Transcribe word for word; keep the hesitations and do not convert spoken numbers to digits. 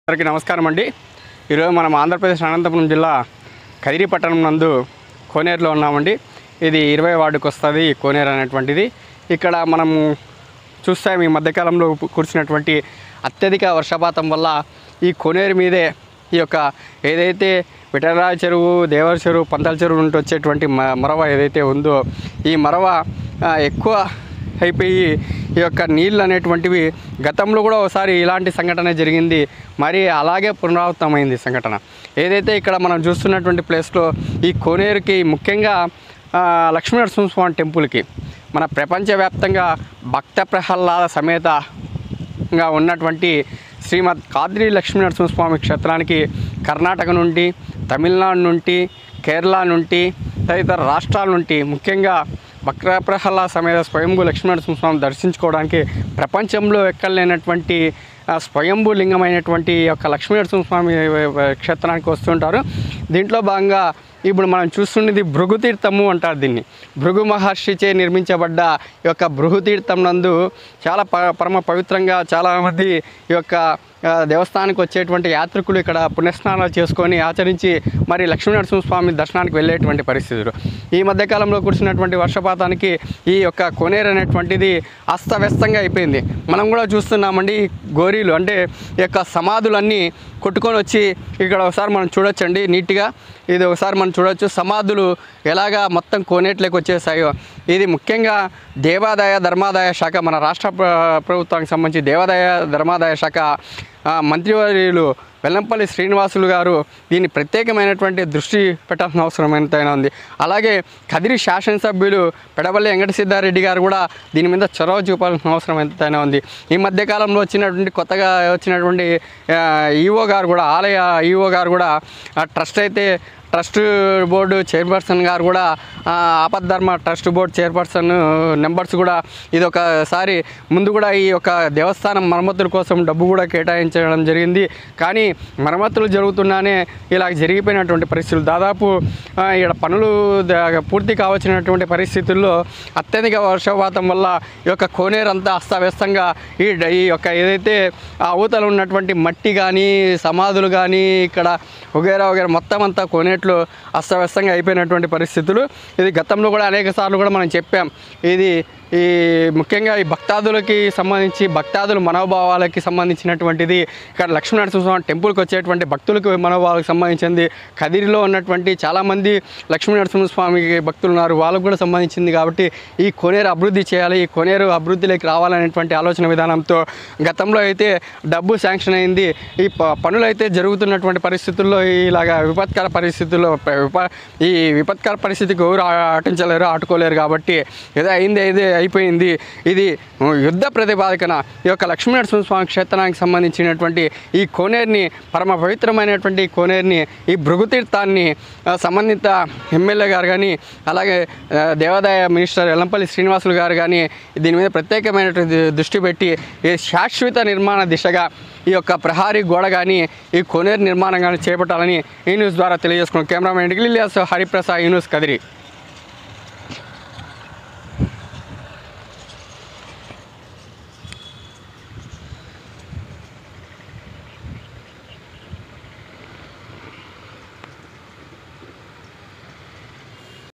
అందరికీ నమస్కారం అండి. ఈరోజు మనం ఆంధ్రప్రదేశ్ అనంతపురం జిల్లా కదిరి పట్టణం నందు కోనేరులో ఉన్నామండి. ఇది ఇరవై వార్డుకు వస్తుంది ఈ కోనేరు అనేటువంటిది. ఇక్కడ మనము చూస్తాం ఈ మధ్యకాలంలో కురిసినటువంటి అత్యధిక వర్షపాతం వల్ల ఈ కోనేరు మీదే ఈ యొక్క ఏదైతే విఠలరాయ చెరువు, దేవర చెరువు, పంతల చెరువు నుండి వచ్చేటువంటి మరవ ఏదైతే ఉందో ఈ మరవ ఎక్కువ అయిపోయి ఈ యొక్క నీళ్ళు అనేటువంటివి గతంలో కూడా ఒకసారి ఇలాంటి సంఘటన జరిగింది. మరి అలాగే పునరావృతమైంది సంఘటన. ఏదైతే ఇక్కడ మనం చూస్తున్నటువంటి ప్లేస్లో ఈ కోనేరుకి ముఖ్యంగా లక్ష్మీనరసింహస్వామి టెంపుల్కి మన ప్రపంచవ్యాప్తంగా భక్త ప్రహ్లాద సమేతంగా ఉన్నటువంటి శ్రీమద్ కాద్రి లక్ష్మీనరసింహస్వామి క్షేత్రానికి కర్ణాటక నుండి, తమిళనాడు నుండి, కేరళ నుండి, తదితర రాష్ట్రాల నుండి ముఖ్యంగా భక్త ప్రహ్లాద సమేత స్వయంభూ లక్ష్మీనరసింహస్వామిని దర్శించుకోవడానికి ప్రపంచంలో ఎక్కడ లేనటువంటి స్వయంభూ లింగమైనటువంటి యొక్క లక్ష్మీనరసింహస్వామి క్షేత్రానికి వస్తుంటారు. దీంట్లో భాగంగా ఇప్పుడు మనం చూస్తున్నది భృగుతీర్థము అంటారు. దీన్ని భృగు మహర్షిచే నిర్మించబడ్డ ఈ యొక్క భృగుతీర్థం నందు చాలా ప పరమ పవిత్రంగా చాలామంది ఈ యొక్క దేవస్థానానికి వచ్చేటువంటి యాత్రికులు ఇక్కడ పుణ్యస్నానాలు చేసుకొని ఆచరించి మరి లక్ష్మీనరసింహస్వామి దర్శనానికి వెళ్ళేటువంటి పరిస్థితులు. ఈ మధ్యకాలంలో కురిసినటువంటి వర్షపాతానికి ఈ యొక్క కోనేరు అనేటువంటిది అస్తవ్యస్తంగా అయిపోయింది. మనం కూడా చూస్తున్నామండి. గోరీలు అంటే ఈ యొక్క సమాధులన్నీ కొట్టుకొని వచ్చి ఇక్కడ ఒకసారి మనం చూడొచ్చండి. నీట్గా ఇది ఒకసారి మనం చూడవచ్చు. సమాధులు ఎలాగా మొత్తం కోనేట్లోకి వచ్చేసాయో ఇది ముఖ్యంగా దేవాదాయ ధర్మాదాయ శాఖ, మన రాష్ట్ర ప్రభుత్వానికి సంబంధించి దేవాదాయ ధర్మాదాయ శాఖ మంత్రివర్యులు వెల్లంపల్లి శ్రీనివాసులు గారు దీన్ని ప్రత్యేకమైనటువంటి దృష్టి పెట్టాల్సిన అవసరం ఎంతైనా ఉంది. అలాగే కదిరి శాసనసభ్యులు పెడవల్లి వెంకట సిద్ధారెడ్డి గారు కూడా దీని మీద చొరవ చూపాల్సిన అవసరం ఎంతైనా ఉంది. ఈ మధ్యకాలంలో వచ్చినటువంటి కొత్తగా వచ్చినటువంటి ఈఓ గారు కూడా, ఆలయ ఈఓ గారు కూడా ట్రస్ట్ అయితే ట్రస్ట్ బోర్డు చైర్పర్సన్ గారు కూడా ఆపద్ధర్మ ట్రస్ట్ బోర్డు చైర్పర్సన్ నెంబర్స్ కూడా ఇది ఒకసారి ముందు కూడా ఈ యొక్క దేవస్థానం మరమ్మతుల కోసం డబ్బు కూడా కేటాయించడం జరిగింది. కానీ మరమ్మతులు జరుగుతున్నానే ఇలా జరిగిపోయినటువంటి పరిస్థితులు, దాదాపు ఇక్కడ పనులు పూర్తి కావచ్చినటువంటి పరిస్థితుల్లో అత్యధిక వర్షపాతం వల్ల ఈ యొక్క కోనేరు అంతా అస్తవ్యస్తంగా ఈ ఈ యొక్క ఏదైతే అవతల ఉన్నటువంటి మట్టి కానీ సమాధులు కానీ ఇక్కడ వగేరా వగేరా మొత్తం అంతా కోనేరు అస్తవ్యస్తంగా అయిపోయినటువంటి పరిస్థితులు. ఇది గతంలో కూడా అనేక సార్లు కూడా మనం చెప్పాం. ఇది ఈ ముఖ్యంగా ఈ భక్తాదులకి సంబంధించి భక్తాదుల మనోభావాలకి సంబంధించినటువంటిది. ఇక్కడ లక్ష్మీనరసింహస్వామి టెంపుల్కి వచ్చేటువంటి భక్తులకు మనోభావాలకు సంబంధించింది. కదిరిలో ఉన్నటువంటి చాలామంది లక్ష్మీనరసింహస్వామి భక్తులు ఉన్నారు, వాళ్ళకు కూడా సంబంధించింది. కాబట్టి ఈ కోనేరు అభివృద్ధి చేయాలి, ఈ కోనేరు అభివృద్ధిలోకి రావాలనేటువంటి ఆలోచన విధానంతో గతంలో అయితే డబ్బు శాంక్షన్ అయింది. ఈ పనులు అయితే జరుగుతున్నటువంటి పరిస్థితుల్లో ఇలాగా విపత్కర పరిస్థితుల్లో విప ఈ విపత్కర పరిస్థితికి ఎవరు ఆటించలేరు, ఆటుకోలేరు. కాబట్టి ఏదో అయింది అయితే అయిపోయింది. ఇది యుద్ధ ప్రతిపాదకన ఈ యొక్క లక్ష్మీనరసింహస్వామి క్షేత్రానికి సంబంధించినటువంటి ఈ కోనేరుని, పరమ పవిత్రమైనటువంటి ఈ కోనేరుని, ఈ భృగుతీర్థాన్ని సంబంధిత ఎమ్మెల్యే గారు కానీ అలాగే దేవాదాయ మినిస్టర్ వెల్లంపల్లి శ్రీనివాసులు గారు కానీ దీని మీద ప్రత్యేకమైనటువంటి దృష్టి పెట్టి ఈ శాశ్వత నిర్మాణ దిశగా ఈ యొక్క ప్రహారీ గోడ కానీ ఈ కోనేరు నిర్మాణం కానీ చేపట్టాలని ఈ న్యూస్ ద్వారా తెలియజేసుకున్నాం. కెమెరామెన్ ఇలియాస్, హరిప్రసాద్, ఈ న్యూస్, కదిరి.